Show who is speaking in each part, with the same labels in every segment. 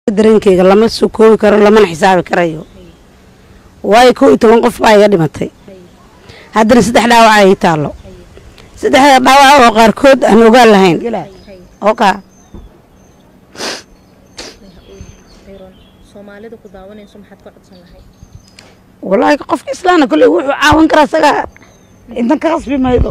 Speaker 1: dareenkayga lama soo koobi karo lamana xisaabi karayo waayo 11 qof baa iga dhimatay haddana 3 dhaawac ay taalo 3 dhaawac oo qaarkood aan ogaan lahayn oka
Speaker 2: Soomaalida ku daawanayso maxaad ka codsan lahayd
Speaker 1: wallahi qofka islaana kulli wuxuu caawin karaa saga intan ka qasbi maydo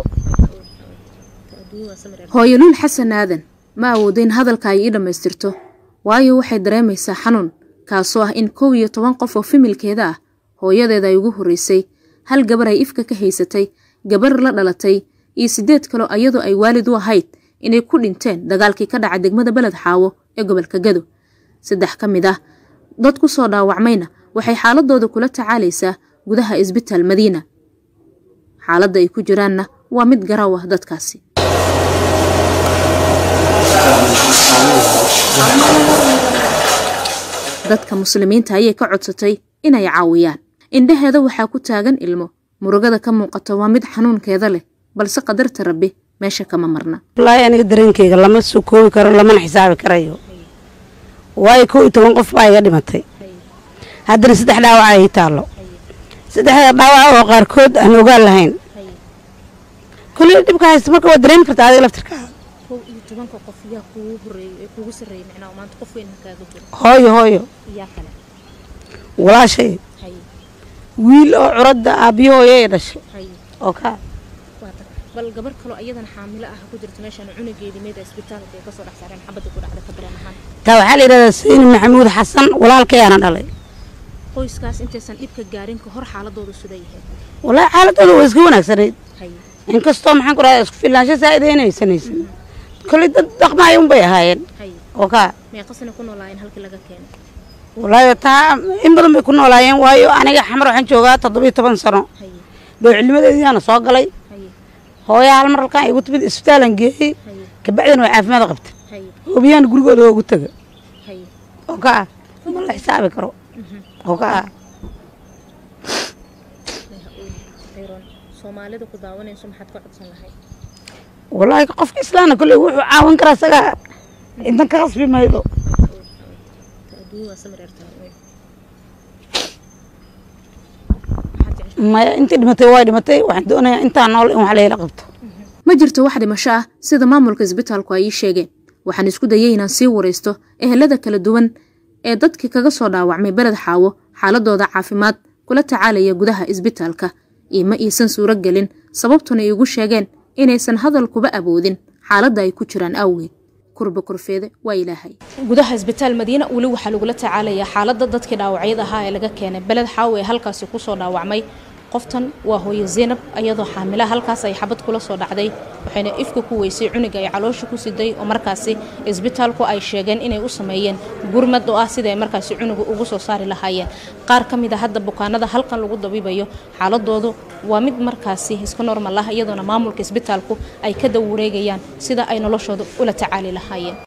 Speaker 3: hooyanuun xasan aadan ma awoodeen hadalka ay dhameystirto waayo waxay dareemaysaa xanuun kaasoo ah in 11 qof oo familkeeda ah hooyadeeda ay ugu horeysay hal gabar ay ifka ka haysatay gabar la dhalatay iyo 8 kale ayadoo ay waalid u ahayd inay ku dhinteen dagaalkii ka dhacay degmada Balad Xaawo ee gobolka Gado 3 ka mid ah dad ku soo dhaawacmayna waxay xaaladooda kula tacaalaysaa gudaha isbitaal Madiina xaaladda ay ku jiraanna waa mid garaaw ah dadkaasi dadka muslimiinta ayay ka codsatay inay caawiyaan indhaheeda waxaa ku taagan ilmo murugada ka muuqata waa mid xanuunkeeda leh balse qadarta Rabbi meesha kama marna
Speaker 1: wallahi aniga dareenkayga lama soo koobi karo lamana xisaabi karayo waayo 11 qof baa iga dhimatay haddana 3 dhaawac ay taalo 3 dhaawac oo qaarkood aan ogaan lahayn kulli dibka haysta marka waa dareemi kartaa adiga laftirkaada
Speaker 2: 11 qof yaa kugu horeeyay kugu sareeyay macnaa maanta qof weyn kaaga jiro
Speaker 1: hooyo
Speaker 2: yaa kale
Speaker 1: walaashay wiil oo curada aabiyo hooyay dhashay oka bal gabar kale ayadana xaamilo ah ku jirto meeshan cunugeedii meeda isbitaalka ee ka soo dhax saareen xabada ku dhacday kabreen ahaan taa waxa la yiraahdaa Sayid Maxamuud Xasan walaalkeena dhalay qoyskaas intaysan dhibka gaarin ka hor xaaladoodu sida yahay wallahi xaaladoodu way iska wanaagsaneyd in kasto maxaan ku raadis ku filaansho saacideynaysan kulli dad dhaqmaay un bay ahaayeen oka meeqasana ku noolaayeen halkii laga keenay wallahi taa in badan bay ku noolaayeen waayo aniga xamar waxaan joogaa 17 sano dowladnimadeedina soo galay hooyo hal mar halkaan igu timid isbitaalan geeyay kabacdina way caafimaad qabtay hubiyaan gurigooda ugu tagay oka ma la xisaabi karo oka
Speaker 2: Soomaalida ku daawanayso maxaad ka codsan lahayd
Speaker 1: wallahi qofka islaana kulli wuxuu caawin karaa saga intan ka qasbi maydo ma inta dhimatay way dhimatay waxaan doonayaa inta nool in wax la qabto
Speaker 3: ma jirto wax dhimasho ah sida maamulka isbitaalku ay sheegeen waxaan isku dayay inaan sii wareysto ehelada kala duwan ee dadkii kaga soo dhaawacmay Balad Xaawo xaaladooda caafimaad kula tacaalaya gudaha isbitaalka ima iisan suuro galin sababtuna ay ugu sheegeen inaysan hadal kuba awoodin xaaladda ay ku jiraan awgeed kurba kurfeede waa ilaahay gudaha isbitaal Madiina wali waxa lagu la tacaalaya xaaladda dadkii dhaawacyada ahaa ee laga keenay Balad Xaawo ee halkaas ku soo dhaawacmay qoftan waa hooyo Zainab ayadoo xaamila halkaas ay xabad kula soo dhacday waxayna ifka ku weysay cunuga ay caloosha ku siday oo markaasi isbitaalku ay sheegeen inay u sameeyeen gurmad oo ah sida ay markaasi cunuga ugu soo saari lahaayeen qaar kamid ah hadda bukaanada halkan lagu dabiibayo xaaladoodu waa mid markaasi iska normal ah iyadoo maamulka isbitaalku ay ka dawareegayaan sida ay noloshooda ula tacaali lahaayeen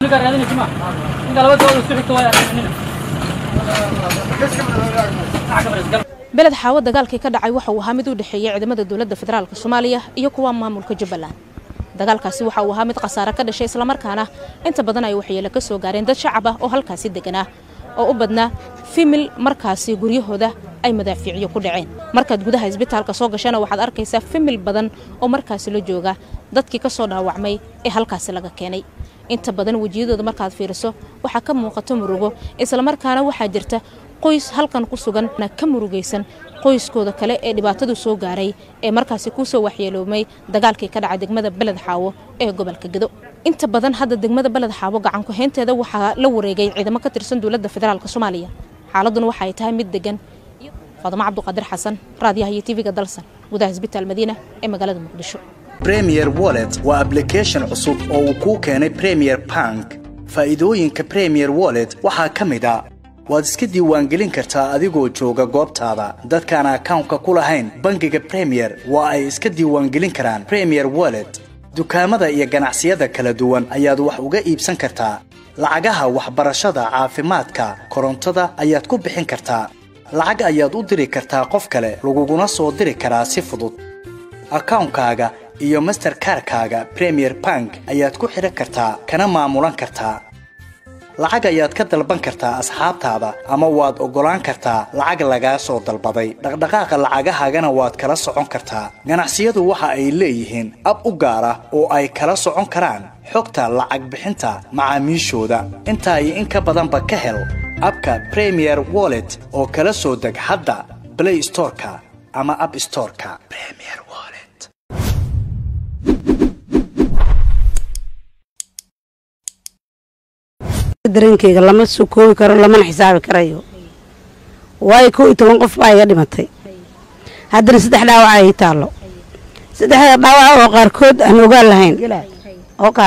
Speaker 3: Balad Xaawo dagaalkii ka dhacay waxa uu ahaa mid u dhaxeeyay ciidamada dawladda federaalka Soomaaliya iyo kuwa maamulka Jubbaland dagaalkaasi waxa uu ahaa mid qasaare ka dhashay isla markaana inta badan ay waxyeelo ka soo gaareen dad shacab ah oo halkaasi deganaa oo u badnaa famil markaasi guryahooda ay madaafiiciyo ku dhaceen markaad gudaha isbitaalka soo gashana waxaad arkaysaa famil badan oo markaasi la jooga dadkii ka soo dhaawacmay ee halkaasi laga keenay inta badan wajiyadooda markaad fiiriso waxa ka muuqato murugo isla markaana waxa jirta qoys halkan ku sugan ka murugaysan qoyskooda kale ee dhibaatadu soo gaaray ee markaasi ku soo waxyeeloomay dagaalkii ka dhacay degmada Balad Xaawo ee gobolka Gado inta badan hadda degmada Balad Xaawo gacan ku heynteeda waxa la wareegay ciidamo ka tirsan dawladda federaalka Soomaaliya xaaladuna waxa ay tahay mid degan Fadama Cabduqaadir Xasan raadiyaha iyo TV-ga dalsan gudaha isbitaal Madiina ee magaalada Muqdisho
Speaker 4: Premier Wallet waa application cusub oo uu ku keenay Premier Bank faa'iidooyinka Premier Wallet waxa kamid ah waad iska diiwaangelin kartaa adigoo jooga goobtaada dadkaan account-ka ku lahayn bangiga Premier waa ay iska diiwaangelin karaan Premier Wallet dukaamada iyo ganacsiyada kala duwan ayaad wax uga iibsan kartaa lacagaha waxbarashada caafimaadka korontada ayaad ku bixin kartaa lacag ayaad u diri kartaa qof kale laguguna soo diri karaa si fudud account-kaaga iyo Mastercard-kaaga Premier Bank ayaad ku xiran kartaa kana maamulan kartaa lacag ayaad ka dalban kartaa asxaabtaada ama waad ogolaan kartaa lacag laga soo dalbaday dhaqdhaqaaqa lacagahagana waad kala socon kartaa ganacsiyadu waxa ay leeyihiin ab u gaar ah oo ay kala socon karaan xogta lacag bixinta macaamiishooda inta ay in ka badanba ka hel abka Premier Wallet oo kala soo deg hadda Play Store-ka ama App Store-ka Premier Wallet.
Speaker 1: dareenkayga lama soo koobi karo lama xisaabi karayo way 12 qof baa iga dhimatay haddana 3 dhaawac ay taalo 3 dhaawac oo qaarkood aan ogaan lahayn oka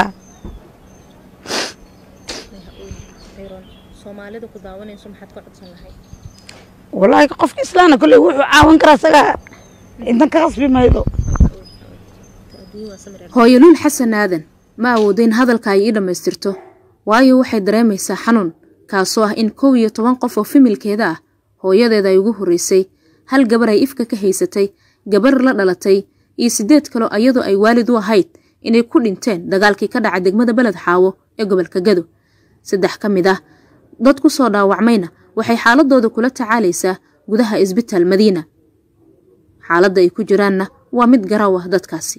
Speaker 2: Soomaalida ku daawanayso maxaad ku codsan lahayd
Speaker 1: wallahi qofka islaana kulli wuxuu caawin karaa saga intan ka qasbi maydo
Speaker 3: hooyaluul xasan aadan ma awoodin hadalka ay dhameystirto waayo waxay dareemaysaa xanuun kaasoo ah in 12 qof oo familkeeda ah hooyadeeda ay ugu horeysay hal gabar ay ifka ka haysatay gabar la dhalatay iyo 8 kale ayadoo ay waalid u ahayd inay ku dhinteen dagaalkii ka dhacay degmada Balad Xaawo ee gobolka Gado 3 kamid ah dad ku soo dhaawacmayna waxay xaaladooda kula tacaalaysaa gudaha isbitaal Madiina xaaladda ay ku jiraanna waa mid garaaw ah dadkaasi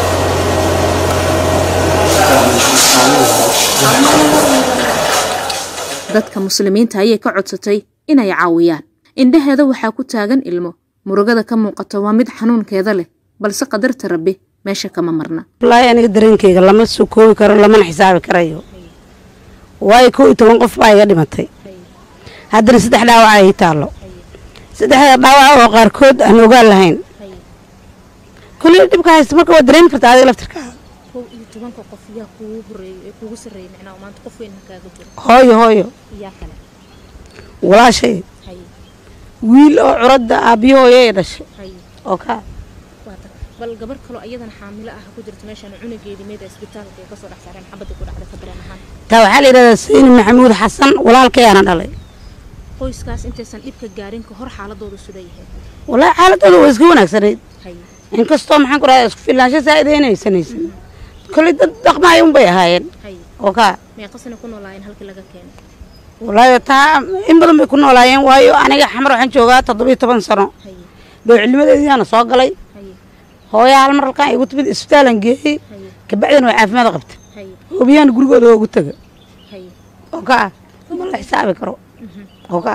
Speaker 3: dadka muslimiinta ayay ka codsatay inay caawiyaan indhaheeda waxaa ku taagan ilmo murugada ka muuqato waa mid xanuunkeeda leh balse qadarta Rabbi meesha kama marna
Speaker 1: wallahi aniga dareenkayga lama soo koobi karo lama xisaabi karayo way 12 qof baa iga dhimatay haddana 3 dhaawac ay taalo 3 dhaawac oo qaarkood aan ogaan lahayn kulli dibka haysta marka waa dareen kartaa adiga laftirka
Speaker 2: 12 qof yaa kugu horeeyay kugu sareeyay macnaa maanta qof weyn kaaga jiro
Speaker 1: hooyo
Speaker 2: yaa kale
Speaker 1: walaashay wiil oo curadda aabiyooyay dhashay oka
Speaker 2: bal gabar kale ayadana xaamilo ah ku jirto meeshan cunugeedii meeda isbitaalka ee ka soo dhaxsaareen xabada ku dhacday fadlan ahaan
Speaker 1: taa waxa la yiraahdaa Sayid Maxamuud Xasan walaalkeena dhalay
Speaker 2: qoyskaas intaysan dhibka gaarin ka hor xaaladoodu sida yahay
Speaker 1: wallahi xaaladoodu way iska wanaagsaneed inkastoo maxaan ku raadayay isku filaansho saa'ideynaysanaysan kulli dad dhaqmaay un bay ahaayeen oka
Speaker 2: meeqasna ku noolaayeen halkii laga keenay
Speaker 1: wallahi taa in badan bay ku noolaayeen waayo aniga xamar waxaan joogaa 17 sano dowladnimadeediina soo galay hooyo hal mar halkaan igu timid isbitaalan geeyay ka bacdina way caafimaad qabtay hubiyaan gurigooda ugu taga oka ma la xisaabi karo oka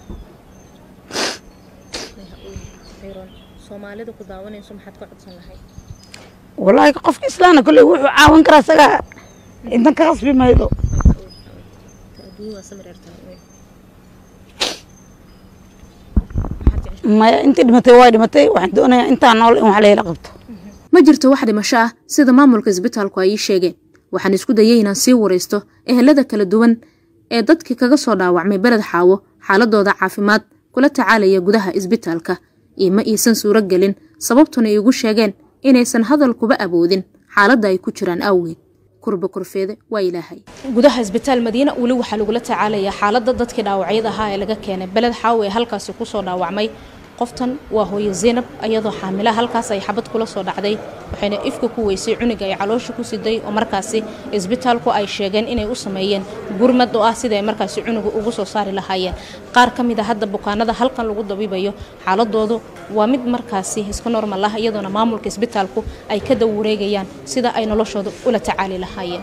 Speaker 2: Soomaalida ku daawanayso maxaad ku codsan lahayd
Speaker 1: wallahi qofka islaana kulli wuxuu caawin karaa saga intan ka qasbi maydo ma intii dhimatay way dhimatay waxaan doonayaa intaan nool in wax la helo qabto
Speaker 3: ma jirto wax dhimasho ah sida maamulka isbitaalku ay sheegeen waxaan isku dayay inaan sii wareysto ehelada kala duwan ee dadkii kaga soo dhaawacmay Balad Xaawo xaaladooda caafimaad kula tacaalaya gudaha isbitaalka ima iisan suura galin sababtuna igu sheegeen inaysan hadal kuba awoodin xaaladda ay ku jiraan awgeed kurba kurfeede waa ilaahay gudaha isbitaal Madiina wali waxa lagu la tacaalaya xaaladda dadkii dhaawacyada ahaa ee laga keenay Balad Xaawo ee halkaas ku soo dhaawacmay qoftan waa hooyo Zainab ayadoo xaamila halkaas ay xabad kula soo dhacday waxayna ifka ku weysay cunuga ay caloosha ku siday oo markaasi isbitaalku ay sheegeen inay u sameeyeen gurmad oo ah sida ay markaasi cunuga ugu soo saari lahaayeen qaar kamid ah hadda bukaanada halkan lagu dabiibayo xaaladoodu waa mid markaasi iska normal ah iyadoona maamulka isbitaalku ay ka dawreegayaan sida ay noloshooda ula tacaali lahaayeen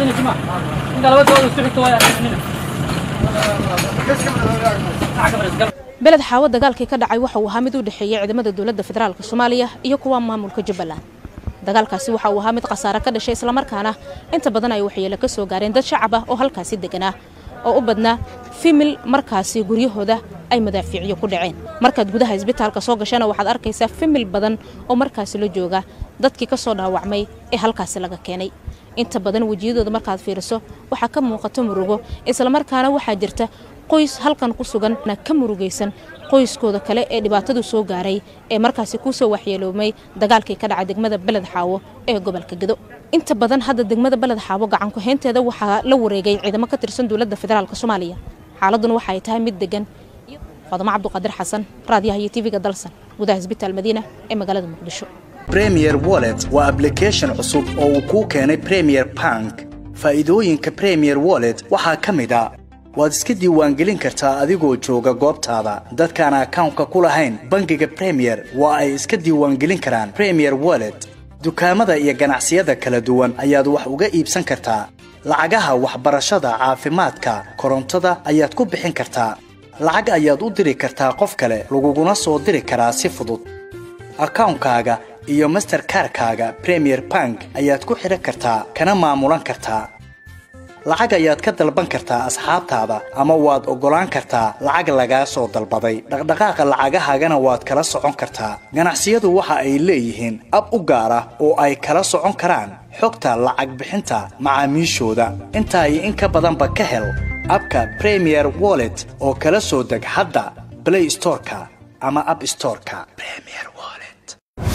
Speaker 3: Balad Xaawo dagaalkii ka dhacay waxa uu ahaa mid u dhaxeeyay ciidamada dawladda federaalka Soomaaliya iyo kuwa maamulka Jubbaland dagaalkaasi waxa uu ahaa mid qasaare ka dhashay isla markaana inta badan ay waxyeelo ka soo gaareen dad shacab ah oo halkaasi deganaa oo u badnaa famil markaasi guryahooda ay madaafiicyo ku dhaceen markaad gudaha isbitaalka soo gashana waxaad arkaysaa famil badan oo markaasi la jooga dadkii ka soo dhaawacmay ee halkaasi laga keenay inta badan wajiyadooda markaad fiiriso waxa ka muuqato murugo isla markaana waxa jirta qoys halkan ku sugan ka murugaysan qoyskooda kale ee dhibaatadu soo gaaray ee markaasi ku soo waxyeeloomay dagaalkii ka dhacay degmada Balad Xaawo ee gobolka Gado inta badan hadda degmada Balad Xaawo gacan ku heynteeda waxa la wareegay ciidamo ka tirsan dawladda federaalka Soomaaliya xaaladuna waxa ay tahay mid degan Fadama Cabduqaadir Xasan raadiyaha iyo TV-ga dalsan gudaha isbitaal Madiina ee magaalada Muqdisho
Speaker 4: Premier Wallet waa application cusub oo uu ku keenay Premier Bank faa'iidooyinka Premier Wallet waxa kamid ah waad iska diiwaangelin kartaa adigoo jooga goobtaada dadkaan account-ka ku lahayn bangiga Premier waa ay iska diiwaangelin karaan Premier Wallet dukaamada iyo ganacsiyada kala duwan ayaad wax uga iibsan kartaa lacagaha waxbarashada caafimaadka korontada ayaad ku bixin kartaa lacag ayaad u diri kartaa qof kale laguguna soo diri karaa si fudud account-kaaga iyo Mastercard-kaaga Premier Bank ayaad ku xiran kartaa kana maamulan kartaa lacag ayaad ka dalban kartaa asxaabtaada ama waad ogolaan kartaa lacag laga soo dalbaday dhaqdhaqaaqa lacagahaagana waad kala socon kartaa ganacsiyadu waxa ay leeyihiin ab u gaar ah oo ay kala socon karaan xogta lacag bixinta macaamiishooda inta ay in ka badanba ka hel abka Premier Wallet oo kala soo deg hadda Play Store-ka ama App Store-ka Premier Wallet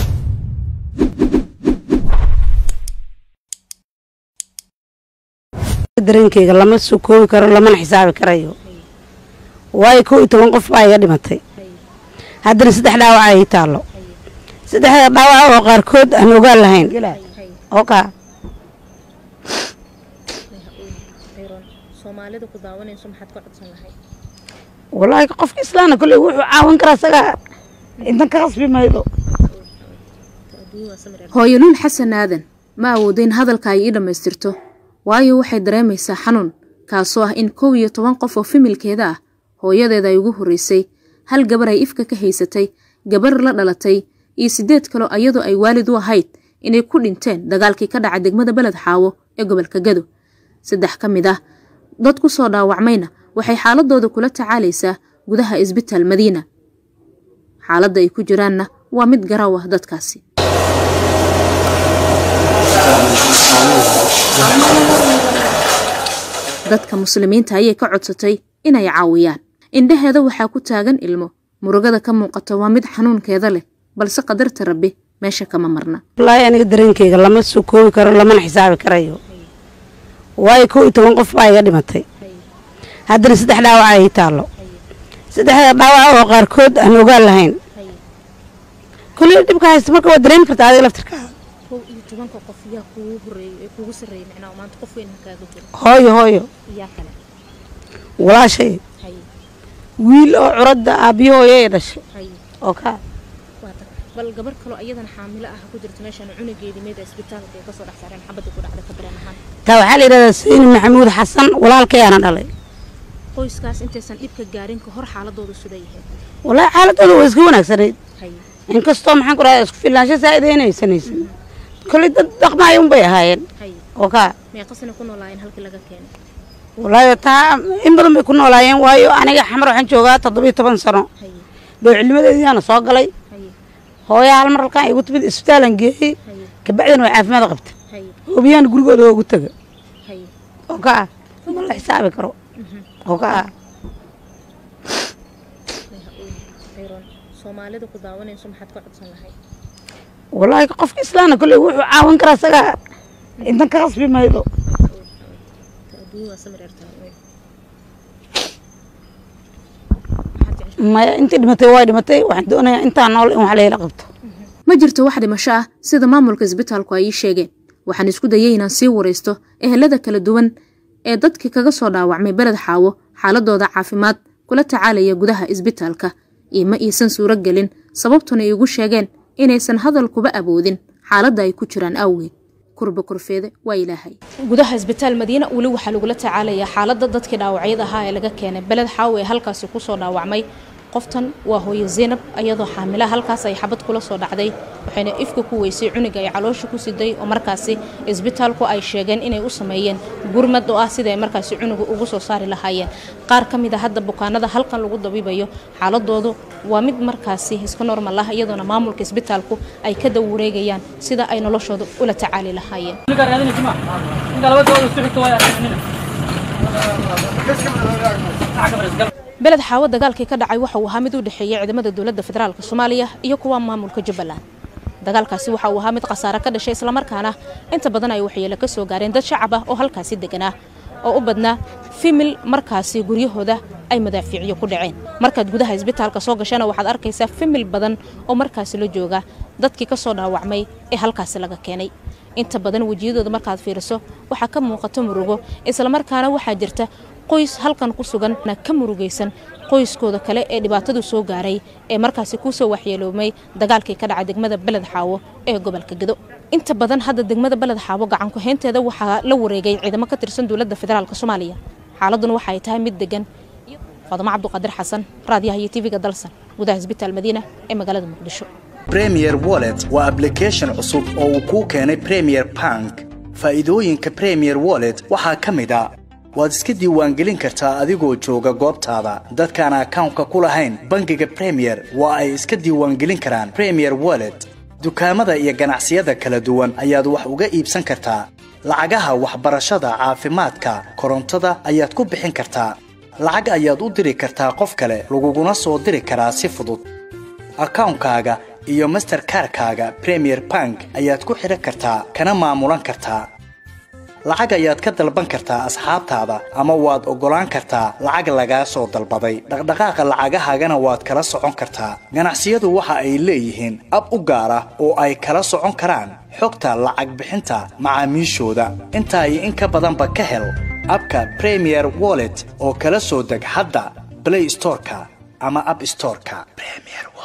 Speaker 1: dareenkayga lama soo koobi karo lama xisaabi karayo way 12 qof baa iga dhimatay haddana 3 dhaawac ay taalo 3 dhaawac oo qaarkood aan ogaan lahayn oka
Speaker 2: Soomaalida ku daawanayso maxaad ka codsan lahayd
Speaker 1: wallahi qofka islaana kulli wuxuu caawin karaa saga intan ka qasbi maydo
Speaker 3: hooyanuun xasan aadan ma awoodeen hadalka ay dhameystirto waayo waxay dareemaysaa xanuun kaasoo ah in 12 qof oo familkeeda ah hooyadeeda ay ugu horeysay hal gabar ay ifka ka haysatay gabar la dhalatay iyo 8 kale ayadoo ay waalid u ahayd inay ku dhinteen dagaalkii ka dhacay degmada Balad Xaawo ee gobolka Gado 3 kamid ah dad ku soo dhaawacmayna waxay xaaladooda kula tacaalaysaa gudaha isbitaal Madiina xaaladda ay ku jiraanna waa mid garaaw ah dadkaasi dadka muslimiinta ayay ka codsatay inay caawiyaan indhaheeda waxaa ku taagan ilmo murugada ka muuqata waa mid xanuunkeeda leh balse qadarta Rabbi meesha kama marna
Speaker 1: wallahi aniga dareenkayga lama soo koobi karo lama xisaabi karayo way 12 qof baa iga dhimatay haddana 3 dhaawac ay taalo 3 dhaawac oo qaarkood aan ogaan lahayn kulli dibka haysta marka waa dareemi kartaa adiga laftirkaaga
Speaker 2: tobanka qof yaa kugu horeeyay kugu sareeyay macnaa maanta qof weyn kaaga jiro
Speaker 1: hooyo
Speaker 2: yaa kale
Speaker 1: walaashay wiil oo curadda aabiyooyay dhashay oka
Speaker 2: bal gabar kale ayadana xaamilo ah ku jirto meeshan cunugeedii meeda isbitaalka ee ka soo dhaxsaareen xabadii ku dhacday kabreen ahaan
Speaker 1: taa waxa la yiraahdaa Sayid Maxamuud Xasan walaalkeena dhalay
Speaker 2: qoyskaas intaysan dhibka gaarin ka hor xaaladoodu siday yahay
Speaker 1: wallahi xaaladoodu way iska wanaagsaneyd in kastoo maxaan ku raadis ku filaansho saacideynaysan كل دقما يوم بيهاين أوكا
Speaker 2: ما يقصنا كنا لاين هالك لقى كان
Speaker 1: والله تا إن بدهم يكونوا لاين وايو أنا جا حمر وحن شوقات تضبي 8 سنة بعلم ذي أنا صاق لي هو يا المرة كان يقول تبي إسبتال نجي كبعدين وعاف ما ضغبت وبيان جروجو ده قلت له أوكا والله حسابك رو أوكا
Speaker 2: Soomaalida ku daawanayso maxaad ka codsan lahayd
Speaker 1: والله قف إسلامنا كله وحو عاون كراسة إنت كراسبي ما يدو ما أنت دمتي وايد دمتي واحد أنا أنت نقول وعليه لقبته
Speaker 3: ما جرت واحد مشاه سيدا maamulka isbitaalku ay sheegeen waxaan isku dayay inaan sii wareysto ehelada kala duwan ee dadkii kaga soo dhaawacmay Balad Xaawo xaaladooda caafimaad kula tacaalaya gudaha isbitaalka ima iisan suura galin sababtuna ay ugu sheegeen inaysan hadal kuba awoodin xaaladda ay ku jiraan awgeed kurba kurfeede waa ilaahay gudaha isbitaal Madiina wali waxa lagu la tacaalaya xaaladda dadkii dhaawacyada ahaa ee laga keenay Balad Xaawo ee halkaas ku soo dhaawacmay qoftan waa hooyo Zainab ayadoo xaamila halkaas ay xabad kula soo dhacday waxayna ifka ku weysay cunuga ay caloosha ku siday oo markaasi isbitaalku ay sheegeen inay u sameeyeen gurmad oo ah sida ay markaasi cunuga ugu soo saari lahaayeen qaar kamid ah hadda bukaanada halkan lagu dabiibayo xaaladoodu waa mid markaasi iska normal ah iyadoo maamulka isbitaalku ay ka dawreegayaan sida ay noloshooda ula tacaali lahaayeen Balad Xaawo dagaalkii ka dhacay waxa uu ahaa mid u dhaxeeyay ciidamada dawladda federaalka Soomaaliya iyo kuwa maamulka Jubbaland dagaalkaasi waxa uu ahaa mid qasaare ka dhashay isla markaana inta badan ay waxyeelo ka soo gaareen dad shacab ah oo halkaasi deganaa oo u badnaa famil markaasi guryahooda ay madaafiiciyo ku dhaceen markaad gudaha isbitaalka soo gashana waxaad arkaysaa famil badan oo markaasi la jooga dadkii ka soo dhaawacmay ee halkaasi laga keenay inta badan wajiyadooda markaad fiiriso waxa ka muuqato murugo isla markaana waxa jirta qoys halkan ku sugan ka murugaysan qoyskooda kale ee dhibaatadu soo gaaray ee markaasi ku soo waxyeeloomay dagaalkii ka dhacay degmada Beled Xaawo ee gobolka Gedo inta badan hadda degmada Beled Xaawo gacan ku haynteeda waxa la wareegay ciidamo ka tirsan dawladda federaalka Soomaaliya xaaladuna waxa ay tahay mid degan Fadama Cabduqaadir Xasan raadiyaha TV-ga dalsan gudaha isbitaal Madiina ee magaalada Muqdisho
Speaker 4: Premier Wallet waa application cusub oo uu ku keenay Premier Bank faa'iidooyinka Premier Wallet waxa kamid ah waad iska diiwaangelin kartaa adigoo jooga goobtaada dadkaan account-ka ku lahayn bangiga Premier waa ay iska diiwaangelin karaan Premier Wallet dukaamada iyo ganacsiyada kala duwan ayaad wax uga iibsan kartaa lacagaha waxbarashada caafimaadka korontada ayaad ku bixin kartaa lacag ayaad u diri kartaa qof kale laguguna soo diri karaa si fudud account-kaaga iyo Mastercard-kaaga Premier Bank ayaad ku xiran kartaa kana maamulan kartaa lacag ayaad ka dalban kartaa asxaabtaada ama waad ogolaan kartaa lacag laga soo dalbaday dhaqdhaqaaqa lacagahaagana waad kala socon kartaa ganacsiyadu waxa ay leeyihiin ab u gaar ah oo ay kala socon karaan xogta lacag bixinta macaamiishooda inta ay in ka badanba ka hel abka Premier Wallet oo kala soo deg hadda Play Store-ka ama App Store-ka Premier